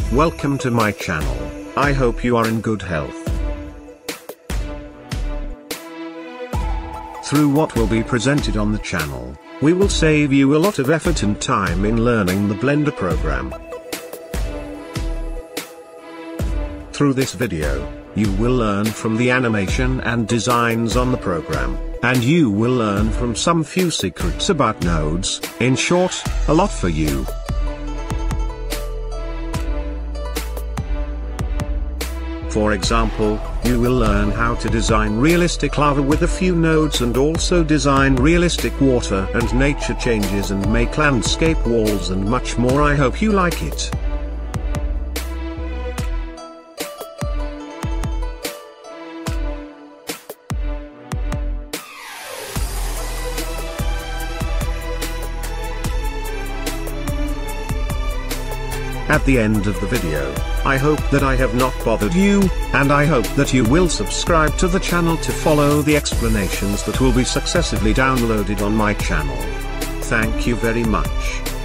Welcome to my channel. I hope you are in good health. Through what will be presented on the channel, we will save you a lot of effort and time in learning the Blender program. Through this video, you will learn from the animation and designs on the program, and you will learn from some few secrets about nodes. In short, a lot for you. For example, you will learn how to design realistic lava with a few nodes and also design realistic water and nature changes and make landscape walls and much more. I hope you like it. At the end of the video, I hope that I have not bothered you, and I hope that you will subscribe to the channel to follow the explanations that will be successively downloaded on my channel. Thank you very much.